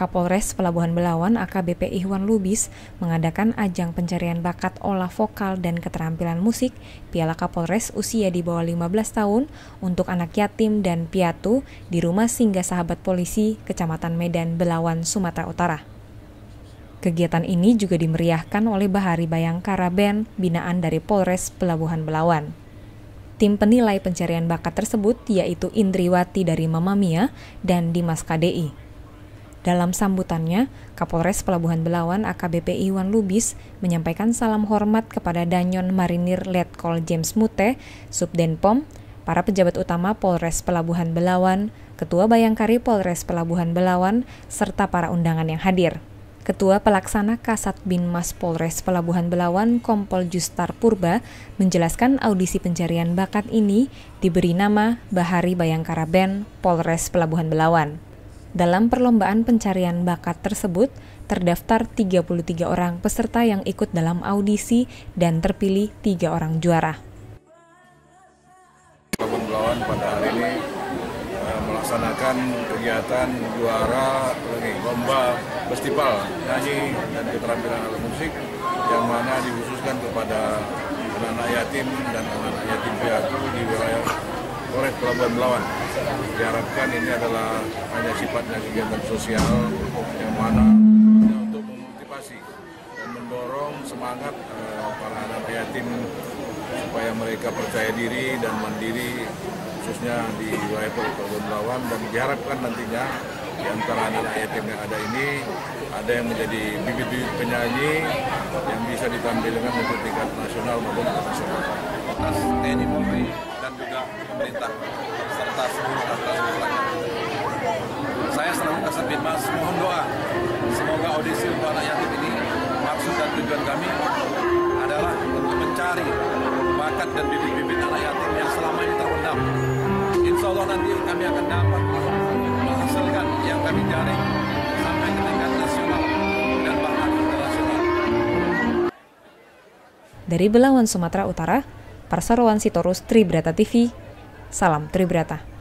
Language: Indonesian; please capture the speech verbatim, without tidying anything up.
Kapolres Pelabuhan Belawan A K B P Ihwan Lubis mengadakan ajang pencarian bakat olah vokal dan keterampilan musik Piala Kapolres usia di bawah lima belas tahun untuk anak yatim dan piatu di Rumah Singgah Sahabat Polisi, Kecamatan Medan, Belawan, Sumatera Utara. Kegiatan ini juga dimeriahkan oleh Bahari Bayangkara Band binaan dari Polres Pelabuhan Belawan. Tim penilai pencarian bakat tersebut yaitu Indriwati dari Mamma Mia dan Dimas K D I. Dalam sambutannya, Kapolres Pelabuhan Belawan A K B P Ihwan Lubis menyampaikan salam hormat kepada Danyon Marinir Letkol James Mute, Subdenpom, para pejabat utama Polres Pelabuhan Belawan, Ketua Bayangkari Polres Pelabuhan Belawan, serta para undangan yang hadir. Ketua Pelaksana Kasat Binmas Polres Pelabuhan Belawan, Kompol Justar Purba, menjelaskan audisi pencarian bakat ini diberi nama Bahari Bayangkara Band Polres Pelabuhan Belawan. Dalam perlombaan pencarian bakat tersebut, terdaftar tiga puluh tiga orang peserta yang ikut dalam audisi dan terpilih tiga orang juara. Pelabuhan Belawan pada hari ini uh, melaksanakan kegiatan juara lagi lomba festival nyanyi dan keterampilan alat musik yang mana dikhususkan kepada anak-anak yatim dan anak-anak yatim piatu di wilayah Polres Pelabuhan Belawan. Diharapkan ini adalah hanya sifatnya kegiatan sosial yang mana untuk memotivasi dan mendorong semangat uh, para anak yatim supaya mereka percaya diri dan mandiri khususnya di wilayah Pelabuhan Belawan, dan diharapkan nantinya di antara anak yatim yang ada ini ada yang menjadi bibit-bibit penyanyi yang bisa ditampilkan untuk tingkat nasional maupun internasional. Atas T N I Polri dan juga pemerintah serta seluruh atas masyarakat. Saya selalu Kasat Binmas mohon doa semoga audisi untuk anak yatim ini maksud dan tujuan kami adalah untuk mencari bakat dan bibit-bibit anak yatim yang selama ini terpendam. Insya Allah nanti kami akan dapat menghasilkan yang kami jaring sampai ke tingkat nasional dan bahkan internasional. Dari Belawan, Sumatera Utara, Parsarowan Sitorus, Tribrata T V, salam Tribrata.